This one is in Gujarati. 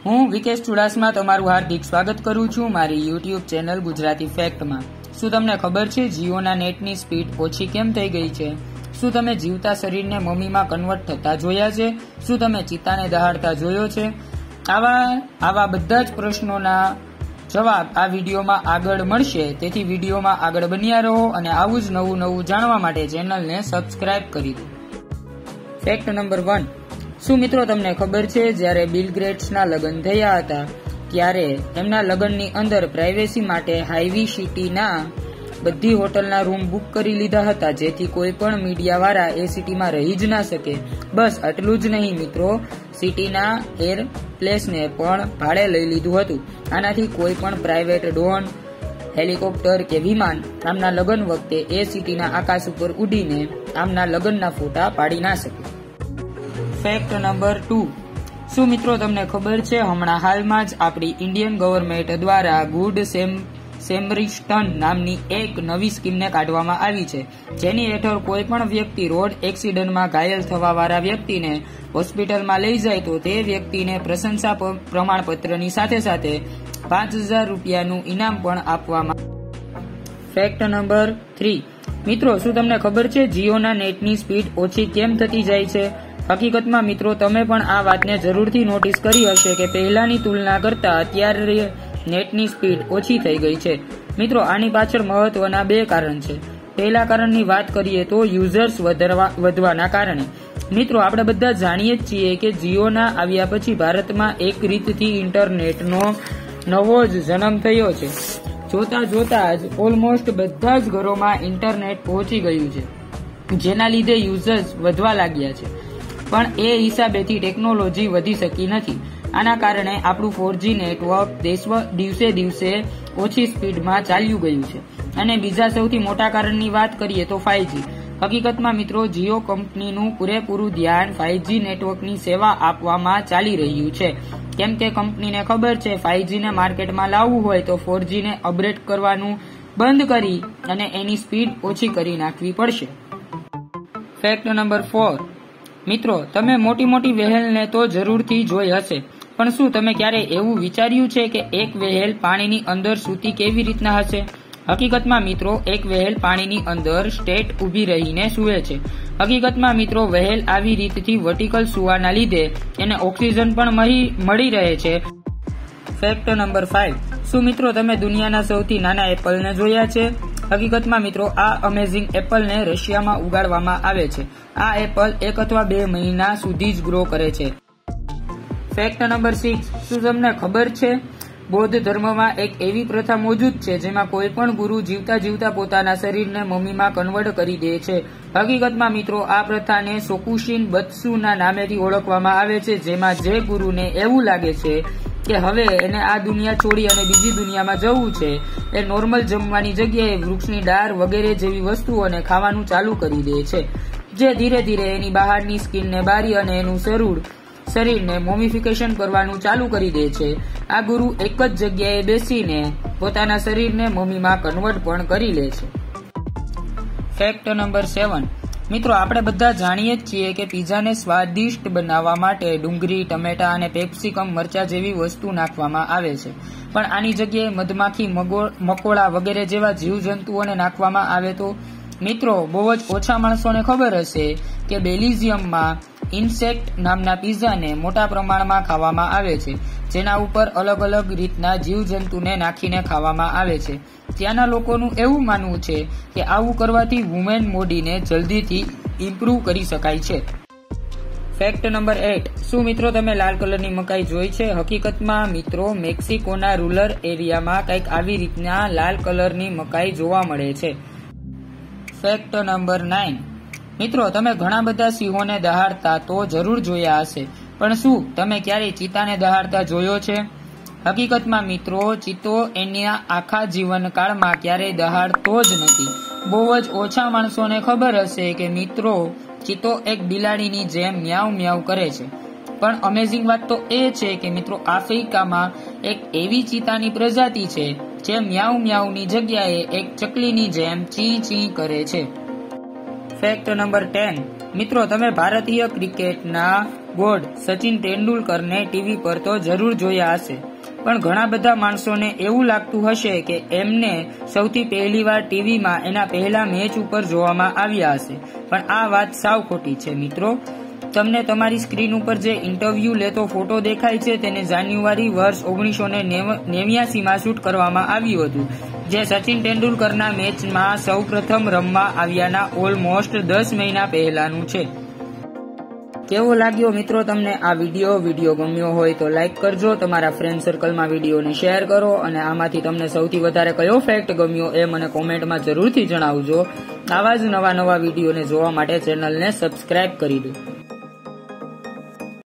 હું વિકેશ ચુડાસમા તમારું હાર્દિક સ્વાગત કરું છું મારી યુટ્યુબ ચેનલ ગુજરાતી ફેક્ટમાં। શું તમને ખબર છે જીઓના નેટની સ્પીડ ઓછી કેમ થઈ ગઈ છે? શું તમે જીવતા શરીરને મમ્મીમાં કન્વર્ટ થતા જોયા છે? શું તમે ચિત્તાને દહાડતા જોયો છે? આવા બધા જ પ્રશ્નોના જવાબ આ વિડીયોમાં આગળ મળશે, તેથી વિડીયોમાં આગળ બન્યા રહો અને આવું જ નવું જાણવા માટે ચેનલને સબસ્ક્રાઇબ કરી દો। ફેક્ટ નંબર 1, શું મિત્રો તમને ખબર છે જ્યારે બિલ ગેટ્સના લગ્ન થયા હતા ત્યારે એમના લગ્નની અંદર પ્રાઇવેસી માટે હાઈવી સિટીના બધી હોટલના રૂમ બુક કરી લીધા હતા, જેથી કોઈ પણ મીડિયાવાળા એ સિટીમાં રહી જ ના શકે। બસ આટલું જ નહીં મિત્રો, સિટીના એર પ્લેસને પણ ભાડે લઈ લીધું હતું। આનાથી કોઈ પણ પ્રાઇવેટ ડ્રોન, હેલિકોપ્ટર કે વિમાન આમના લગ્ન વખતે એ સિટીના આકાશ ઉપર ઉડીને આમના લગ્નના ફોટા પાડી ના શકે। ફેક્ટ નંબર 2, શું મિત્રો તમને ખબર છે હમણાં હાલમાં જ આપણી ઇન્ડિયન ગવર્મેન્ટ દ્વારા ગુડ સેમરિટન નામની એક નવી સ્કીમને કાઢવામાં આવી છે, જેની હેઠળ કોઈ પણ વ્યક્તિ રોડ એક્સિડન્ટમાં ઘાયલ થવા વાળા વ્યક્તિને હોસ્પિટલમાં લઈ જાય તો તે વ્યક્તિને પ્રશંસા પ્રમાણપત્રની સાથે 5,000 રૂપિયાનું ઇનામ પણ આપવામાં। ફેક્ટ નંબર 3, મિત્રો શું તમને ખબર છે જીઓના નેટની સ્પીડ ઓછી કેમ થતી જાય છે? હકીકતમાં મિત્રો તમે પણ આ વાતને જરૂરથી નોટિસ કરી હશે કે પહેલાની તુલના કરતા અત્યારે નેટની સ્પીડ ઓછી થઈ ગઈ છે। મિત્રો આની પાછળ મહત્વના 2 કારણ છે। પહેલા કારણની વાત કરીએ તો યુઝર્સ વધવાના કારણે। મિત્રો આપણે બધા જાણીએ જ છીએ કે જીઓના આવ્યા પછી ભારતમાં એક રીતથી ઇન્ટરનેટનો નવો જ જન્મ થયો છે। જોતા જ ઓલમોસ્ટ બધા જ ઘરોમાં ઇન્ટરનેટ પહોંચી ગયું છે, જેના લીધે યુઝર્સ વધવા લાગ્યા છે, પણ એ હિસાબેથી ટેકનોલોજી વધી શકી નથી। આના કારણે આપણું 4G નેટવર્ક દિવસે ઓછી સ્પીડમાં ચાલ્યું ગયું છે। અને બીજા સૌથી મોટા કારણની વાત કરીએ તો 5G। હકીકતમાં મિત્રો જીઓ કંપનીનું પૂરેપૂરું ધ્યાન 5G નેટવર્કની સેવા આપવામાં ચાલી રહ્યું છે, કેમ કે કંપનીને ખબર છે 5G ને માર્કેટમાં લાવવું હોય તો 4G ને અપગ્રેડ કરવાનું બંધ કરી અને એની સ્પીડ ઓછી કરી નાખવી પડશે। ફેક્ટ નંબર 4, મિત્રો તમે મોટી વહેલને તો જરૂરથી જોઈ હશે, પણ શું તમે ક્યારે એવું વિચાર્યું છે કે એક વહેલ પાણીની અંદર સૂતી કેવી રીતના હશે? હકીકતમાં મિત્રો એક વહેલ પાણીની અંદર સ્ટ્રેટ ઊભી રહીને સૂવે છે। હકીકતમાં મિત્રો વહેલ આવી રીતથી વર્ટિકલ સૂવાના લીધે એને ઓક્સિજન પણ મળી રહે છે। ફેક્ટ નંબર 5, શું મિત્રો તમે દુનિયાના સૌથી નાના એપલને જોયા છે? હકીકતમાં મિત્રો આ અમેઝિંગ એપલને રશિયામાં ઉગાડવામાં આવે છે। આ એપલ 1 અથવા 2 મહિના સુધી જ ગ્રો કરે છે। ફેક્ટ નંબર 6, શું તમને ખબર છે બૌદ્ધ ધર્મમાં એક એવી પ્રથા મોજૂદ છે જેમાં કોઈ પણ ગુરુ જીવતા પોતાના શરીરને મમ્મીમાં કન્વર્ટ કરી દે છે। હકીકતમાં મિત્રો આ પ્રથાને સોકુશિન બત્સુના નામેથી ઓળખવામાં આવે છે, જેમાં જે ગુરુને એવું લાગે છે કે હવે એને આ દુનિયા છોડી અને બીજી દુનિયામાં જવું છે, એ નોર્મલ જમવાની જગ્યાએ વૃક્ષની ડાળ વગેરે જેવી વસ્તુઓને ખાવાનું ચાલુ કરી દે છે, જે ધીરે ધીરે એની બહારની સ્કિનને બારી અને એનું શરીરને મોમિફિકેશન કરવાનું ચાલુ કરી દે છે। આ ગુરુ એક જ જગ્યાએ બેસીને પોતાના શરીરને મમ્મીમાં કન્વર્ટ પણ કરી લે છે। ફેક્ટ નંબર 7, મિત્રો આપણે બધા જાણીએ જ છીએ કે પીઝાને સ્વાદિષ્ટ બનાવવા માટે ડુંગળી, ટમેટા અને પેપ્સિકમ મરચા જેવી વસ્તુ નાખવામાં આવે છે, પણ આની જગ્યાએ મધમાખી, મકોડા વગેરે જેવા જીવજંતુઓને નાખવામાં આવે તો? મિત્રો બહુ જ ઓછા માણસોને ખબર હશે કે બેલ્જિયમમાં ઇન્સેક્ટ નામના પીઝાને મોટા પ્રમાણમાં ખાવામાં આવે છે, જેના ઉપર અલગ રીતના જીવજંતુને નાખીને ખાવામાં આવે છે। ત્યાંના લોકોનું એવું માનવું છે કે આવું કરવાથી વુમેન બોડીને જલ્દીથી ઇમ્પ્રૂવ કરી શકાય છે। ફેક્ટ નંબર 8, શું મિત્રો તમે લાલ કલરની મકાઈ જોઈ છે? હકીકતમાં મિત્રો મેક્સિકોના રૂરલ એરિયામાં કંઈક આવી રીતના લાલ કલરની મકાઈ જોવા મળે છે। ફેક્ટ નંબર 9, મિત્રો તમે ઘણા બધા સિંહોને દહાડતા તો જરૂર જોયા હશે, પણ શું તમે ક્યારેય ચિત્તાને દહાડતા જોયો છે? હકીકતમાં મિત્રો ચિત્તો એના આખા જીવનકાળમાં ક્યારેય દહાડતો જ નથી। બહુ જ ઓછા માણસોને ખબર હશે કે મિત્રો ચિત્તો એક બિલાડીની જેમ મ્યાઉ કરે છે, પણ અમેઝિંગ વાત તો એ છે કે મિત્રો આફ્રિકામાં એક એવી ચિત્તાની પ્રજાતિ છે જે મ્યાઉની જગ્યાએ એક ચકલીની જેમ ચી કરે છે। ફેક્ટ નંબર 10, મિત્રો તમે ભારતીય ક્રિકેટના ગોડ સચિન તેંડુલકરને ટીવી પર તો જરૂર જોયા હશે, પણ ઘણા બધા માણસોને એવું લાગતું હશે કે એમને સૌથી પહેલીવાર ટીવીમાં એના પહેલા મેચ ઉપર જોવામાં આવ્યા હશે, પણ આ વાત સાવ ખોટી છે મિત્રો. તમને તમારી સ્ક્રીન ઉપર જે ઇન્ટરવ્યુ લેતો ફોટો દેખાય છે તેને જાન્યુઆરી વર્ષ 1989માં શૂટ કરવામાં આવ્યું હતું, જે સચિન તેંડુલકરના મેચમાં સૌ પ્રથમ રમવા આવ્યાના ઓલમોસ્ટ 10 મહિના પહેલાનું છે. કેવો લાગ્યો મિત્રો તમને આ વિડીયો ગમ્યો હોય તો લાઈક કરજો, તમારા ફ્રેન્ડ સર્કલમાં વિડીયોને શેર કરો, અને આમાંથી તમને સૌથી વધારે કયો ફેક્ટ ગમ્યો એ મને કોમેન્ટમાં જરૂરથી જણાવજો. આવા જ નવા વિડીયોને જોવા માટે ચેનલને સબસ્ક્રાઇબ કરી દો.